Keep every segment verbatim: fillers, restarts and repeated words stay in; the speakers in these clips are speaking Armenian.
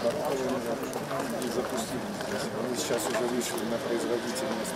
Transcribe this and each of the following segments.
и запустили здесь. Они сейчас уже вышли на производительность.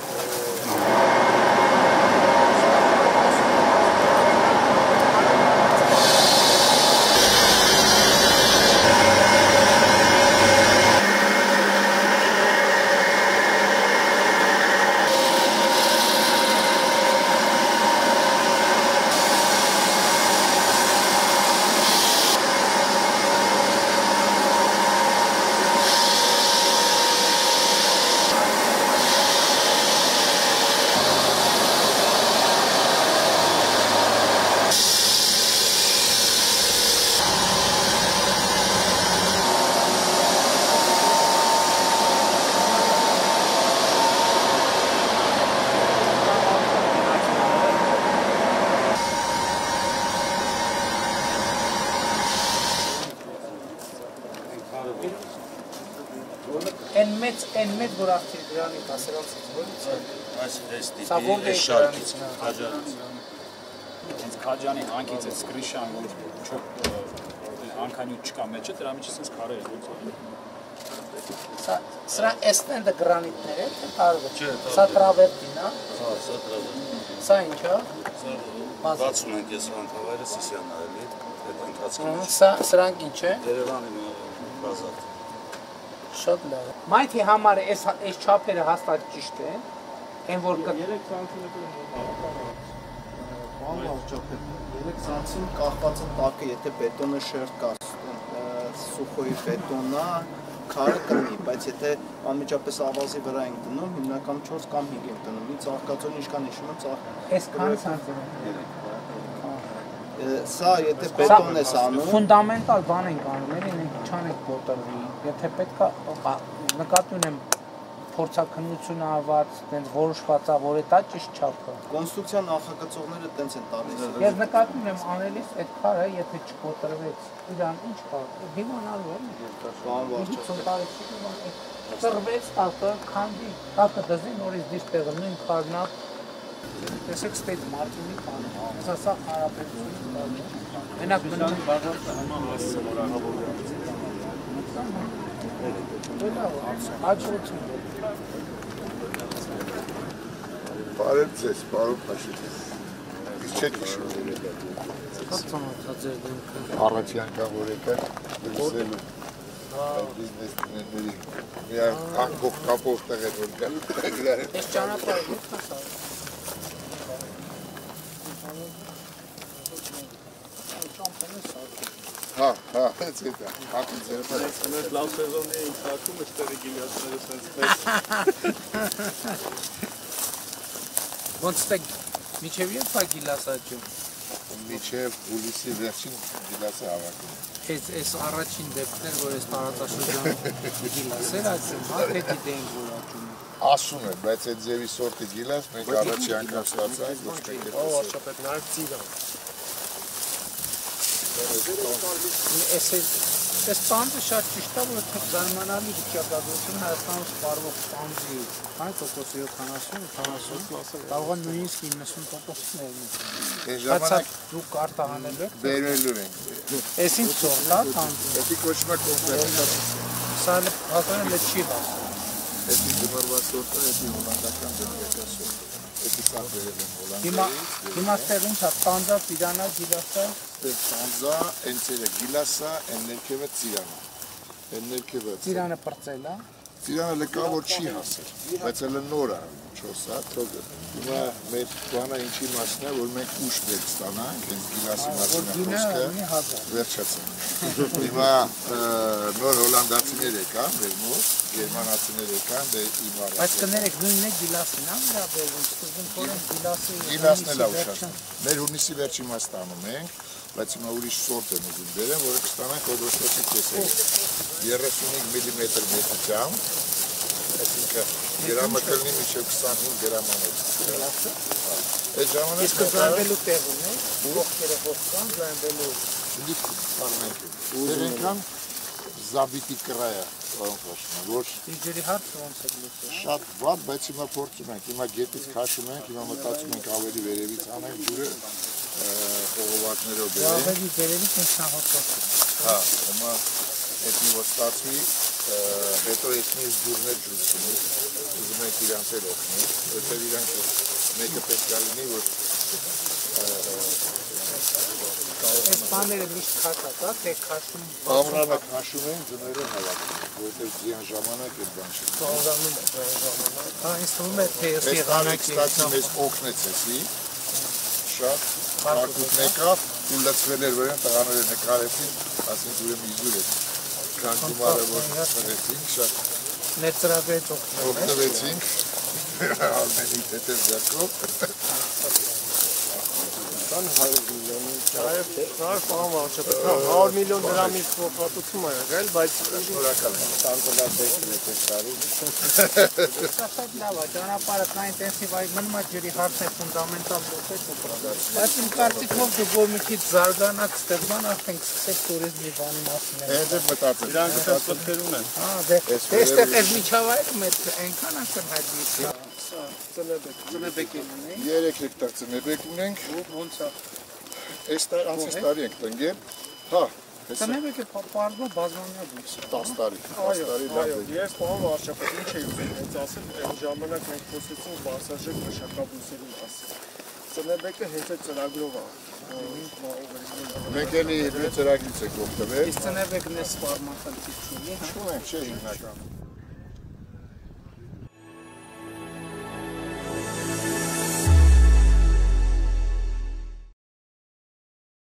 En met en met buraxti grani paseratsից որից է։ Այս էս դիտի էս շարքից քաջանից։ Հենց քաջանի հանքից էս սկրիշան ոնց չոք հանքանյութ չկա մեջը, դրա միջից էս քարեր ոնց է։ Սա սրա էստեն դե գրանիտներ է, թե տարվը։ Սա տրավերտին է։ Հա, սա տրավերտ։ Սա ինչ է։ բացում ենք ես հանքավայրը Սիսյանն է, էլի, այդ ընթացքում։ Սա սրանք ինչ է։ Երևանի բազատ։ Շատ լավ։ Մայթի համար էս էս չափերը հաստատ ճիշտ են։ Այն որ երեք սանտիմետր բանալ չափեր։ երեք սանտիմետր կախված է տակը, եթե բետոնը շերտ կա, սուխոյի բետոնա, քարը կլինի, բայց եթե անմիջապես ավազի վրա ենք դնում, հիմնականում չորս կամ հինգ ենք դնում։ Ինձ աղքածոն ինչքան հիշում եմ, ծաղ։ Էս քան սանտիմետր։ Սա եթե բետոն ես անում, ֆունդամենտալ բան ենք անում, էլի մենք չանենք կոտրվի։ Եթե պետք է նկատի ունեմ փորձաքննություն արված, տենց որոշված է, որ դա ճիշտ չափը։ Կոնստրուկցիա նախագծողները տենց են տալիս։ Ես նկատի ունեմ անելիս այդ քարը, եթե չկոտրվեց, իրան ինչ կա։ Դիմանալու է։ Բան վարչը։ ութ տարի ծրվեց տակը, քանդի, տակը դզի նորից դիշ տեղը նույն քարն է։ Տեսեք ստեյտ Մարտինի բանը, սա սա հարաբերությունից բանը։ Մենակ մնում բաժանքը նման հասցը որ ահավորվեց։ Աչություն։ Բարև ձեզ, պարոն Փաշինյան։ Իսկ չեք հիշում։ Կացամատա ձեր դեմքը։ Առաջի անգամ որ եկան, լսելու բիզնեսմենների մի անկող կապով տեղ են որ կան։ Ես ճանապարհ եք հասա։ Հա, հա, հենց էտա, հատի ձեր Այս լավ սեզոնի ընթացքում էստեղի գիլիասները սենց մեծ։ Ոնց թե միջև երբ է գիլաս աճում։ Միջև հուլիսի վերջին գիլասը հավաքում։ Այս այս առաջին դեպքն էր, որ այս տարածաշրջանում գիլասեր աճում, հա, թե գիտենք որ աճում է։ Ասում է, բայց այդ ձևի սորտի գիլաս մենք առաջի անգամ ստացանք, ոչ մեկ է տեսել։ Շապետ նարդ ծիգան։ Այս այս պանդը շատ ճիշտ է, որ զարմանալի վիճակագրություն Հայաստանում սպառվող պանդի քանի տոկոս յոթանասուն ութանասուն կարող է նույնիսկ իննսուն տոկոս ներմուծել։ Բայց դուք արտահանել եք Բերելու ենք։ Այս ինչ սորտ է պանդը։ Էդի կոչվում է կոնֆերենցիա։ Սա հաստատել է չի հաս։ Էդի դմրված սորտը, էդի հոլանդական դեպքական սորտը։ Էդի սա բերել են Հոլանդիայից։ Հիմա հիմա ստեղ ինչ է, տանձա, տիրանա, գիլասա։ Տանձա, ենցերը գիլասա, են ներքևը ծիրանա։ Են ներքևը Ծիրանը պրծել է։ Ծիրանը լկա որ չի հասել, բայց հələ նոր է, չորս հատ, հիմա մեր բանը ինչի մասն է, որ մենք ուշ դեպք ստանանք, հենց գիլասի մասին է խոսքը, վերջացանք։ Հիմա նոր հոլանդացիներ եկան, մեր մոտ, գերմանացիներ եկան, դե իմ առած։ Բայց կներեք նույնն է գիլասին, հա, վերաբերվում, սկզբում փորեն գիլասի։ Գիլասն էլ է ուշացնում։ Մեր հունիսի վերջի մաս ստանում ենք, բայց հիմա ուրիշ սորտ են ուզում բերեմ, որը կստանանք օդոստոսի կեսեր։ երեսունհինգ միլիմետր մեծությամբ, այսինքն գրամը կլինի մինչև քսանհինգ գրամանոց։ Այդ ժամանակ իսկ ձայնվելու տեղ ունի, ողքերը ողքան, ձայնվելու։ Դիք պարմենք։ Դերենքան զաբիտի կրայա, պարոն Փաշինյան, որ դիջերի հարցը ոնց է լուծել։ շատ վատ, բայց հիմա փորձում ենք, հիմա գետից քաշում ենք, հիմա մտածում ենք ավելի վերևից անենք ջուրը խողովակներով բերենք։ Ավելի վերևից ինքնահոսող։ Հա, հիմա Էդի որ ստացվի, հետո էտնից ջուրներ ջուրցնի, ուզում ենք իրանց էլ օգնի, որտեղ իրանք մեկը պետք է լինի, որ Այս բաները միշտ քաշած, թե քաշում Ամրանը քաշում են ձները հավաքում, որտեղ ձյան ժամանակ է բան չի։ ծավալանում է ժամանակ։ Հա, ինձ թվում է թե Այս եղանակի ստացի մեզ օգնեց էսի, շատ հարկուտ եկավ, ու լծվել էր վրան տղաները նկարեցին, ասենք ուրեմն իզուր է, քան գումարը որ ծրեցինք, շատ ներծրագրեց օգնվեցինք, Արմենի հետև ձեռքով։ Կան հարյուր միլիոն, նաև պահան վարչապետ, հարյուր միլիոն դրամի փոխհատուցում է եղել, բայց Շնորհակալ եմ, տանձնատեսն եք այս տարի։ Շատ լավ է, ճանապարհը կա ինտենսիվ, այ մնում է ջրի հարցը ֆունդամենտալ գործեր ու պրոբլեմ։ Բայց իմ կարծիքով դու որ մի քիչ զարգանաք ստեղծան, արդեն սկսեք տուրիզմի բանի մասին։ Հենց էլ մտածել։ իրանք այդպես պատկերում են։ Հա, դե այստեղ այս միջավայրը մեծ այնքան ակնհայտ է։ Ծնեբեք, ծնեբեկի ունեի։ Երեք հեկտար ծնեբեք ունենք, Ոնց է։ այս տարի անցած տարի ենք տնկել, հա, Ծնեբեկը պարզվա բազմամյա բույս է։ տասը տարի, տասը Այո, տարի այո, լավ է։ ես պահան վարչապետ, ինչ էի ուզում հենց ասել, այն ժամանակ մենք խոսեցինք բարձրաժեք մշակաբույսերի մասին։ Ծնեբեկը հենց այդ ծրագրով է։ Մենք էլի մի ծրագրից եք օգտվել։ Իսկ ծնեբեկն է սպառման խնդիր չունի։ Չունենք, չէ հիմնականում։